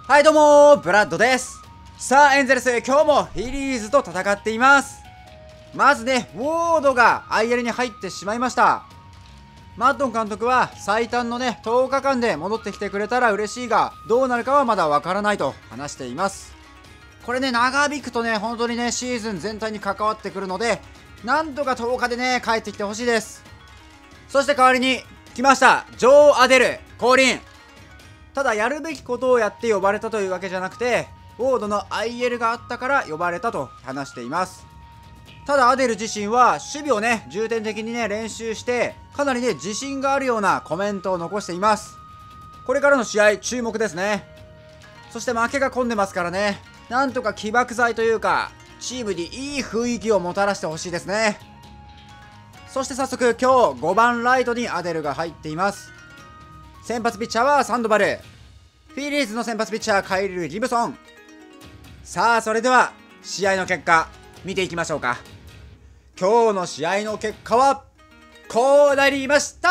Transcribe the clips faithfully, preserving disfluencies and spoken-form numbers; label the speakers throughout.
Speaker 1: はいどうもー、ブラッドです。さあエンゼルス、今日もフィリーズと戦っています。まずね、ウォードが アイエル に入ってしまいました。マッドン監督は最短のねとおかかんで戻ってきてくれたら嬉しいが、どうなるかはまだわからないと話しています。これね、長引くとね本当にねシーズン全体に関わってくるので、なんとかとおかでね帰ってきてほしいです。そして代わりに来ました、ジョー・アデル降臨。ただやるべきことをやって呼ばれたというわけじゃなくて、ウォードの アイエル があったから呼ばれたと話しています。ただアデル自身は守備をね重点的にね練習してかなりね自信があるようなコメントを残しています。これからの試合注目ですね。そして負けが込んでますからね、なんとか起爆剤というかチームにいい雰囲気をもたらしてほしいですね。そして早速今日ごばんライトにアデルが入っています。先発ピッチャーはサンドバル、フィリーズの先発ピッチャーカイル・ギブソン。さあそれでは試合の結果見ていきましょうか。今日の試合の結果はこうなりました。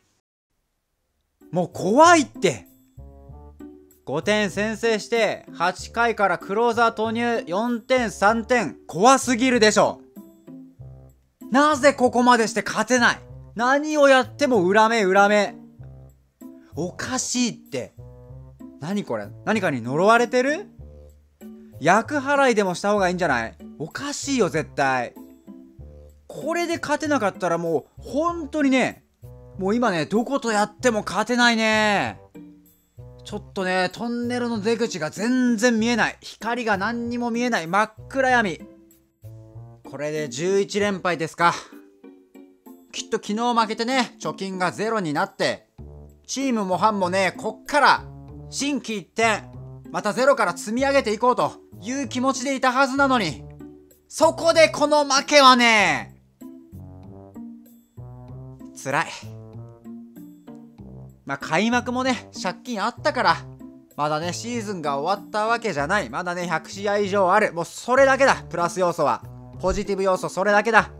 Speaker 1: もう怖いって。ごてん先制してはちかいからクローザー投入、よんてんさんてん、怖すぎるでしょ。なぜここまでして勝てない。何をやっても裏目裏目、おかしいって。何これ、何かに呪われてる？厄払いでもした方がいいんじゃない？おかしいよ絶対。これで勝てなかったらもう本当にね、もう今ねどことやっても勝てないね。ちょっとねトンネルの出口が全然見えない、光が何にも見えない真っ暗闇。これでじゅういちれんぱいですか。きっと昨日負けてね貯金がゼロになって、チームもファンもねこっから心機一転またゼロから積み上げていこうという気持ちでいたはずなのに、そこでこの負けはね辛い。まあ開幕もね借金あったからまだねシーズンが終わったわけじゃない。まだねひゃくしあい以上ある。もうそれだけだ、プラス要素は、ポジティブ要素それだけだ。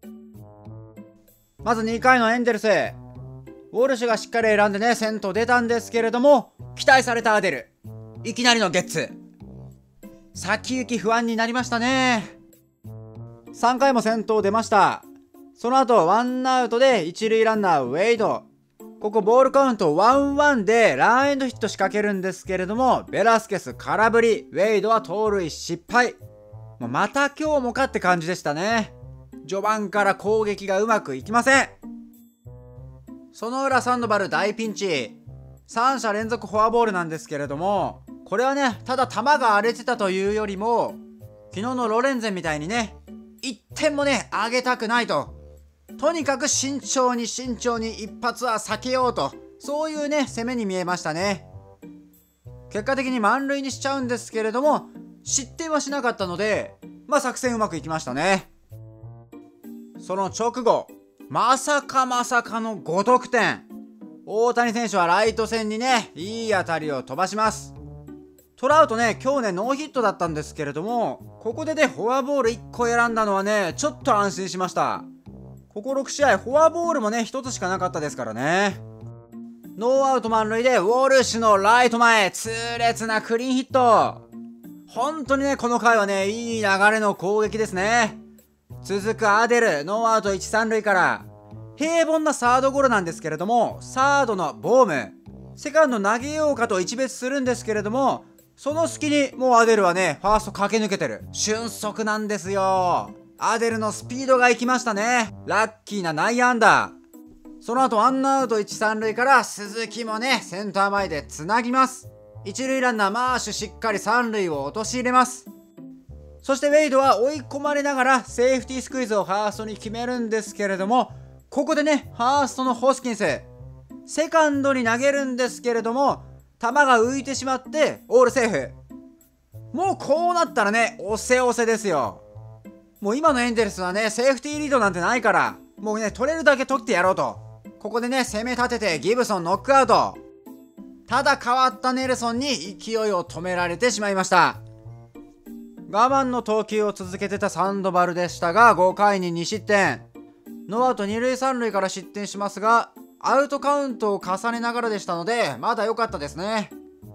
Speaker 1: まずにかいのエンゼルス、ウォルシュがしっかり選んでね先頭出たんですけれども、期待されたアデルいきなりのゲッツ。先行き不安になりましたね。さんかいも先頭出ました。その後ワンアウトで一塁ランナーウェイド、ここボールカウントワンワンでランエンドヒット仕掛けるんですけれども、ベラスケス空振り、ウェイドは盗塁失敗。もうまた今日もかって感じでしたね。序盤から攻撃がうまくいきません。その裏サンドバル大ピンチ、さんしゃ連続フォアボールなんですけれども、これはねただ球が荒れてたというよりも、昨日のロレンゼンみたいにねいってんもねあげたくないと、とにかく慎重に慎重に一発は避けようと、そういうね攻めに見えましたね。結果的に満塁にしちゃうんですけれども、失点はしなかったので、まあ作戦うまくいきましたね。その直後、まさかまさかのごとくてん。大谷選手はライト線にねいい当たりを飛ばします。トラウトね今日ねノーヒットだったんですけれども、ここでねフォアボールいっこ選んだのはねちょっと安心しました。こころくしあいフォアボールもねひとつしかなかったですからね。ノーアウト満塁でウォルシュのライト前、痛烈なクリーンヒット。本当にねこの回はねいい流れの攻撃ですね。続くアデル、ノーアウトいち、さん塁から平凡なサードゴロなんですけれども、サードのボーム、セカンド投げようかと一別するんですけれども、その隙にもうアデルはねファースト駆け抜けてる。俊足なんですよ。アデルのスピードが生きましたね。ラッキーな内野安打。その後ワンアウトいち、さん塁から鈴木もねセンター前でつなぎます。一塁ランナーマーシュしっかりさん塁を陥れます。そしてウェイドは追い込まれながらセーフティースクイズをファーストに決めるんですけれども、ここでねファーストのホスキンスセカンドに投げるんですけれども、球が浮いてしまってオールセーフ。もうこうなったらね押せ押せですよ。もう今のエンゼルスはねセーフティーリードなんてないから、もうね取れるだけ取ってやろうと、ここでね攻め立ててギブソンノックアウト。ただ変わったネルソンに勢いを止められてしまいました。我慢の投球を続けてたサンドバルでしたが、ごかいににしってん、ノーアウトに塁さん塁から失点しますが、アウトカウントを重ねながらでしたのでまだ良かったですね。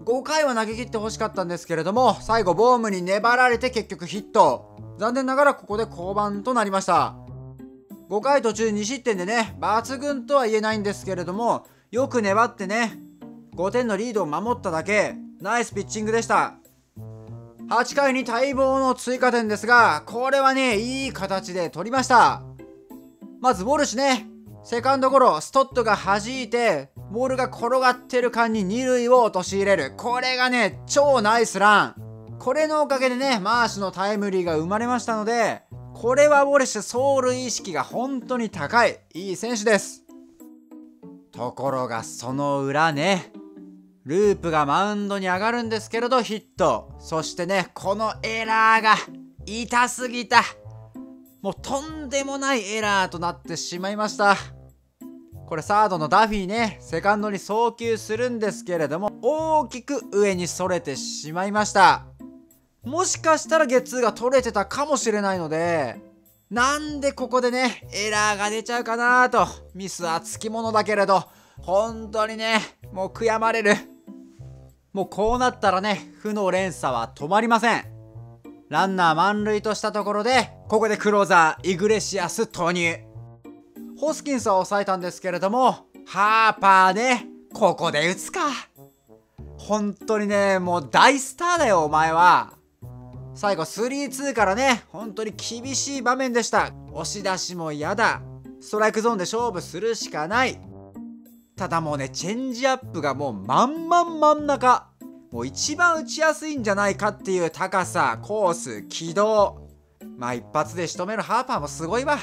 Speaker 1: ごかいは投げ切ってほしかったんですけれども、最後ボームに粘られて結局ヒット。残念ながらここで降板となりました。ごかい途中に失点でね、抜群とは言えないんですけれども、よく粘ってね、ごてんのリードを守っただけ、ナイスピッチングでした。はちかいに待望の追加点ですが、これはね、いい形で取りました。まずウォルシュね、セカンドゴロ、ストットが弾いて、ボールが転がってる間にに塁を陥れる。これがね、超ナイスラン。これのおかげでね、マーシュのタイムリーが生まれましたので、これはウォルシュ走塁意識が本当に高い、いい選手です。ところがその裏ね、ループがマウンドに上がるんですけれどヒット。そしてね、このエラーが痛すぎた。もうとんでもないエラーとなってしまいました。これサードのダフィーね、セカンドに送球するんですけれども、大きく上にそれてしまいました。もしかしたらゲッツーが取れてたかもしれないので、なんでここでね、エラーが出ちゃうかなと。ミスはつきものだけれど、本当にね、もう悔やまれる。もうこうなったらね、負の連鎖は止まりません。ランナー満塁としたところで、ここでクローザーイグレシアス投入。ホスキンスは抑えたんですけれども、ハーパーね、ここで打つか。本当にね、もう大スターだよお前は。最後 スリーツー からね、本当に厳しい場面でした。押し出しも嫌だ。ストライクゾーンで勝負するしかない。ただもうね、チェンジアップがもう満々真ん中。もう一番打ちやすいんじゃないかっていう高さ、コース、軌道。まあ一発で仕留めるハーパーもすごいわ。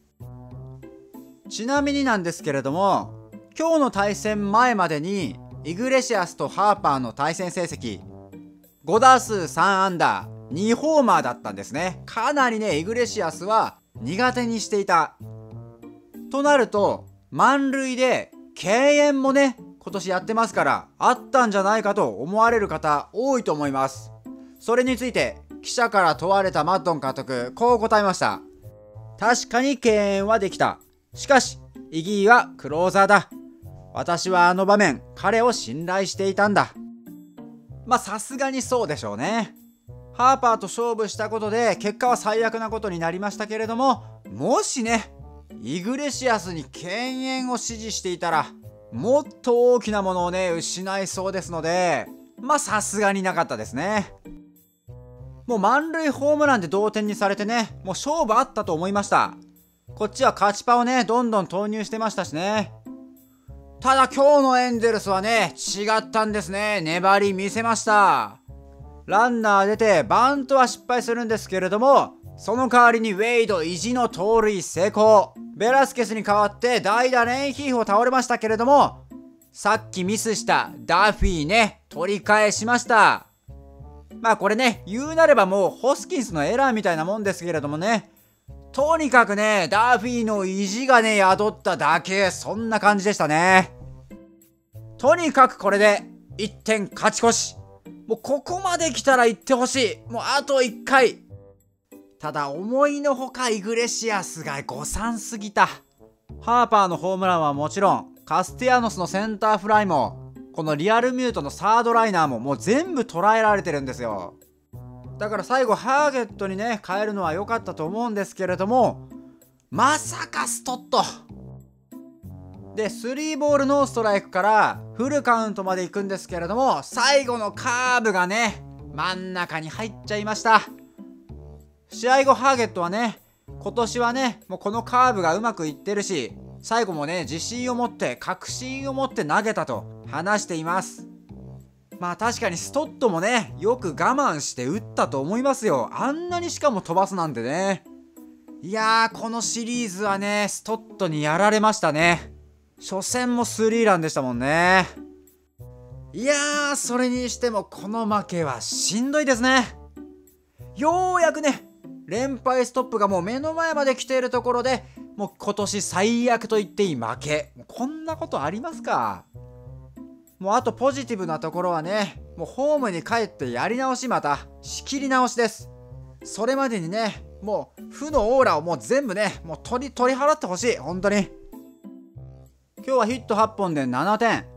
Speaker 1: ちなみになんですけれども、今日の対戦前までにイグレシアスとハーパーの対戦成績ごだすうさんあんだーにホーマーだったんですね。かなりね、イグレシアスは苦手にしていた。となると満塁で敬遠もね、今年やってますからあったんじゃないかと思われる方多いと思います。それについて記者から問われたマッドン監督、こう答えました。確かに敬遠はできた。しかしイギーはクローザーだ。私はあの場面彼を信頼していたんだ。まあさすがにそうでしょうね。ハーパーと勝負したことで結果は最悪なことになりましたけれども、もしねイグレシアスに敬遠を指示していたらもっと大きなものをね失いそうですので、まあさすがになかったですね。もう満塁ホームランで同点にされてね、もう勝負あったと思いました。こっちは勝ちパをねどんどん投入してましたしね。ただ今日のエンゼルスはね違ったんですね。粘り見せました。ランナー出てバントは失敗するんですけれども、その代わりにウェイド意地の盗塁成功。ベラスケスに代わって代打レンヒーフォ倒れましたけれども、さっきミスしたダフィーね取り返しました。まあこれね、言うなればもうホスキンスのエラーみたいなもんですけれどもね、とにかくねダフィーの意地がね宿っただけ、そんな感じでしたね。とにかくこれでいってん勝ち越し。もうここまで来たら行ってほしい。もうあといっかい。ただ思いのほかイグレシアスが誤算すぎた。ハーパーのホームランはもちろん、カスティアノスのセンターフライも、このリアルミュートのサードライナーももう全部捉えられてるんですよ。だから最後ハーゲットにね変えるのは良かったと思うんですけれども、まさかストットでスリーボールノーストライクからフルカウントまで行くんですけれども、最後のカーブがね真ん中に入っちゃいました。試合後ハーゲットはね、今年はねもうこのカーブがうまくいってるし、最後もね自信を持って確信を持って投げたと話しています。まあ確かにストットもねよく我慢して打ったと思いますよ。あんなにしかも飛ばすなんてね。いやー、このシリーズはねストットにやられましたね。初戦もスリーランでしたもんね。いやー、それにしてもこの負けはしんどいですね。ようやくね連敗ストップがもう目の前まで来ているところで、もう今年最悪と言っていい負け。こんなことありますか。もうあとポジティブなところはね、もうホームに帰ってやり直し、また仕切り直しです。それまでにねもう負のオーラをもう全部ねもう取り取り払ってほしい。本当に今日はヒットはっぽんでななてん、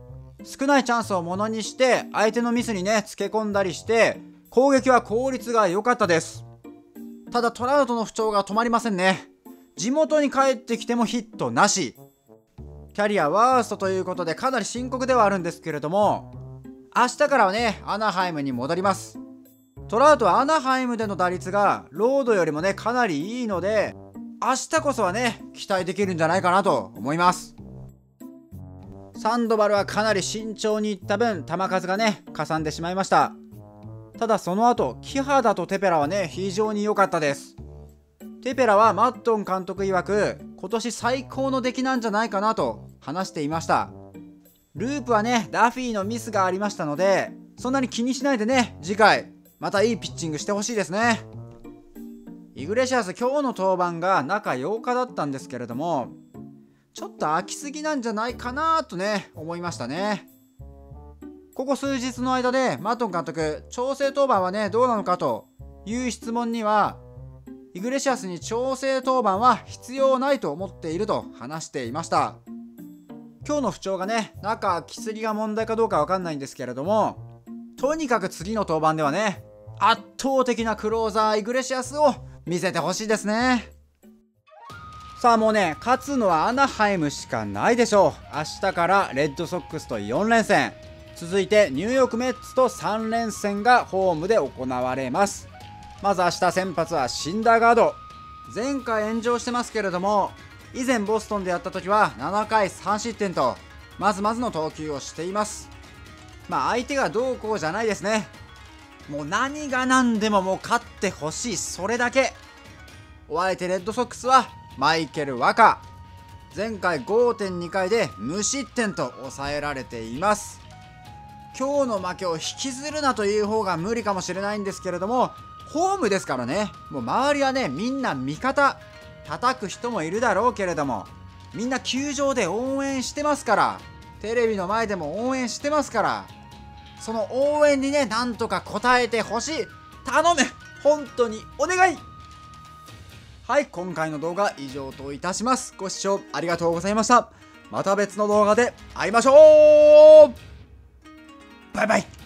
Speaker 1: 少ないチャンスをものにして相手のミスにねつけ込んだりして攻撃は効率が良かったです。ただトラウトの不調が止まりませんね。地元に帰ってきてもヒットなし。キャリアワーストということでかなり深刻ではあるんですけれども、明日からはねアナハイムに戻ります。トラウトはアナハイムでの打率がロードよりもねかなりいいので、明日こそはね期待できるんじゃないかなと思います。サンドバルはかなり慎重にいった分球数がねかさんでしまいました。ただその後キハダとテペラはね非常に良かったです。テペラはマットン監督曰く今年最高の出来なんじゃないかなと話していました。ループはねダフィーのミスがありましたので、そんなに気にしないでね次回またいいピッチングしてほしいですね。イグレシアス今日の登板が中ようかだったんですけれども、ちょっと飽きすぎなんじゃないかなとね思いましたね。ここ数日の間でマットン監督調整登板はねどうなのかという質問には、イグレシアスに調整登板は必要ないと思っていると話していました。今日の不調がね中薬が問題かどうかわかんないんですけれども、とにかく次の登板ではね圧倒的なクローザーイグレシアスを見せてほしいですね。さあもうね勝つのはアナハイムしかないでしょう。明日からレッドソックスとよん連戦、続いてニューヨークメッツとさん連戦がホームで行われます。まず明日先発はシンダーガード。前回炎上してますけれども、以前ボストンでやった時はななかいさん失点とまずまずの投球をしています。まあ相手がどうこうじゃないですね。もう何が何でももう勝ってほしい、それだけ。お相手レッドソックスはマイケル・ワカ。前回 ごてんに 回で無失点と抑えられています。今日の負けを引きずるなという方が無理かもしれないんですけれども、ホームですからね、もう周りはねみんな味方、叩く人もいるだろうけれども、みんな球場で応援してますから、テレビの前でも応援してますから、その応援にねなんとか応えてほしい。頼む、本当にお願い。はい、今回の動画以上といたします。ご視聴ありがとうございました。また別の動画で会いましょう。バイバイ。